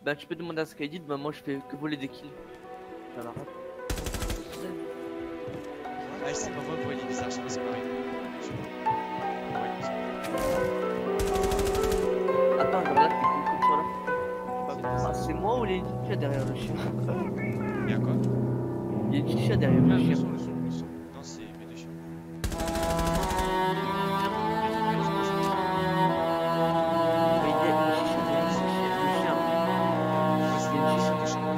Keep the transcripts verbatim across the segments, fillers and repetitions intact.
Bah tu peux demander à Skydid, bah moi je fais que voler des kills. Voilà. Ah, c'est pas moi pour il est bizarre, je sais pas, c'est pareil. Attends, regarde, t'es con comme ça là. Ah, c'est moi ou les chichas derrière le chien? Y'a quoi? Il y a une chicha derrière le Ah, le chien. son, le son, le son. Non, c'est mes deux chiens. Mais il y a une chicha derrière le chien. Le chien. Ouais, c'est une chicha de chien.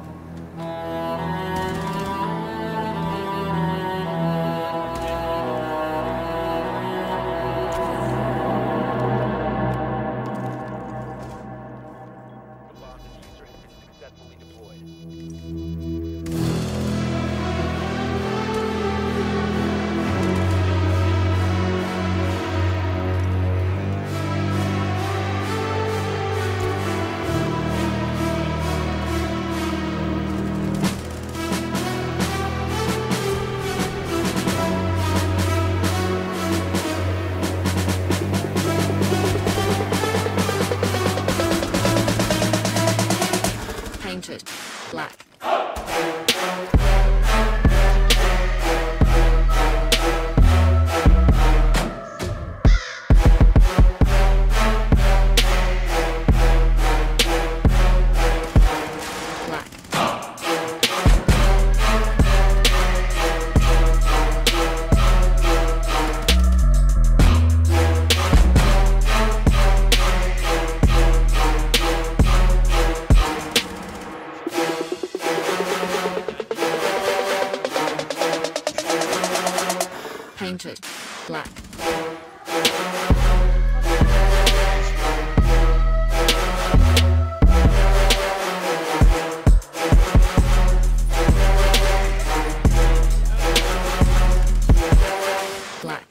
Painted black. Painted black. Black.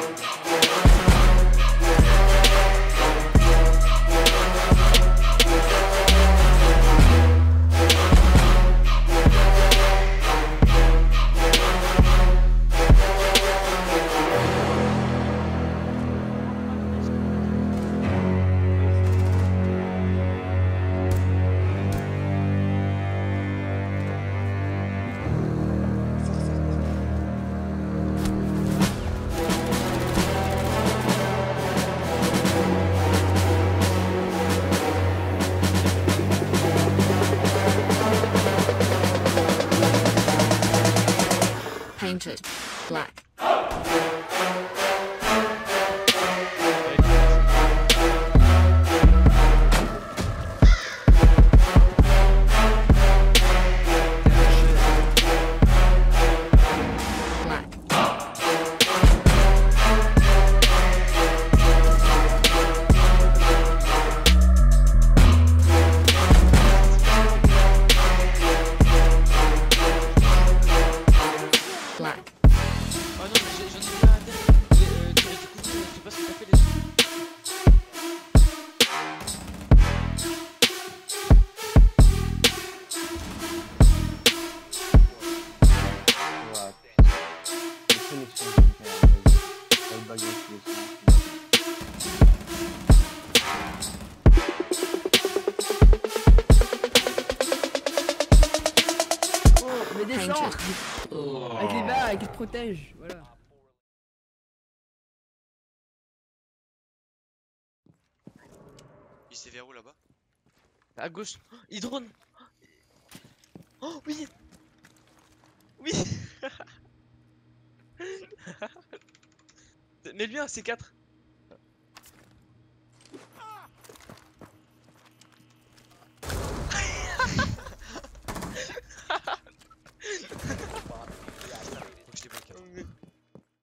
Painted black. Black. Oh non, mais j'en ai plein à dire. Euh, tu du coup, je sais pas ce que t'as fait les sous. Mais descends avec les barres qui te protègent, voilà. Il s'est vers où là-bas? À gauche. Oh, il drone. Oh oui. Oui. Mets-lui un C quatre.